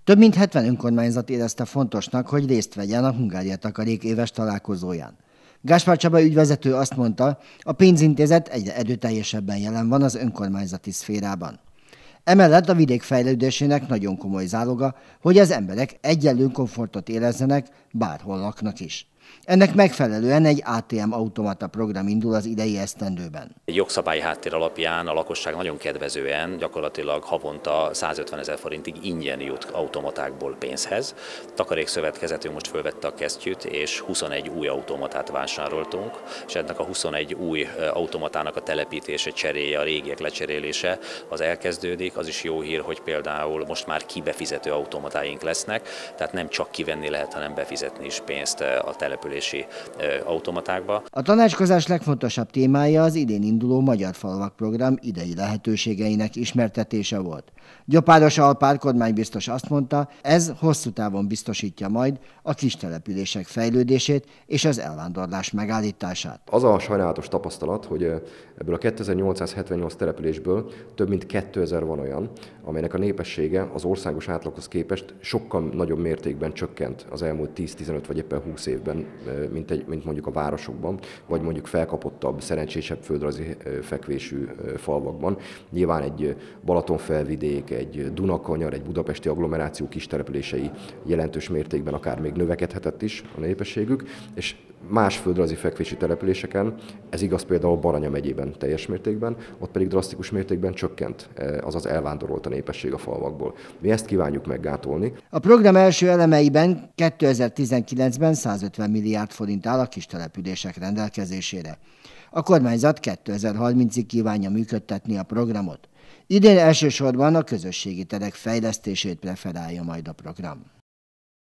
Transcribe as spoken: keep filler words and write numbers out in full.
Több mint hetven önkormányzat érezte fontosnak, hogy részt vegyen a Hungária Takarék éves találkozóján. Gáspár Csaba ügyvezető azt mondta, a pénzintézet egyre erőteljesebben jelen van az önkormányzati szférában. Emellett a vidék fejlődésének nagyon komoly záloga, hogy az emberek egyenlő komfortot érezzenek, bárhol laknak is. Ennek megfelelően egy á té em automata program indul az idei esztendőben. Egy jogszabályi háttér alapján a lakosság nagyon kedvezően, gyakorlatilag havonta százötvenezer forintig ingyen jut automatákból pénzhez. Takarékszövetkezetünk most fölvette a kesztyűt, és huszonegy új automatát vásároltunk, és ennek a huszonegy új automatának a telepítése, cseréje, a régiek lecserélése az elkezdődik. Az is jó hír, hogy például most már kibefizető automatáink lesznek, tehát nem csak kivenni lehet, hanem befizetni is pénzt a települési automatákba. A tanácskozás legfontosabb témája az idén induló Magyar Falvak program idei lehetőségeinek ismertetése volt. Gyopáros Alpár kormánybiztos azt mondta, ez hosszú távon biztosítja majd a kistelepülések fejlődését és az elvándorlás megállítását. Az a sajnálatos tapasztalat, hogy ebből a kétezer-nyolcszázhetvennyolc településből több mint kétezer van olyan, amelynek a népessége az országos átlaghoz képest sokkal nagyobb mértékben csökkent az elmúlt tíz-tizenöt vagy éppen húsz évben, mint, egy, mint mondjuk a városokban, vagy mondjuk felkapottabb, szerencsésebb földrajzi fekvésű falvakban. Nyilván egy Balatonfelvidék, egy Dunakanyar, egy budapesti agglomeráció kistelepülései jelentős mértékben akár még növekedhetett is a népességük, és más földrajzi fekvési településeken, ez igaz például Baranya megyében teljes mértékben, ott pedig drasztikus mértékben csökkent, azaz elvándorolt a népesség a falvakból. Mi ezt kívánjuk meggátolni. A program első elemeiben kétezer-tizenkilencben százötven milliárd forint áll a kistelepülések rendelkezésére. A kormányzat kétezer-harmincig kívánja működtetni a programot. Idén elsősorban a közösségi terek fejlesztését preferálja majd a program.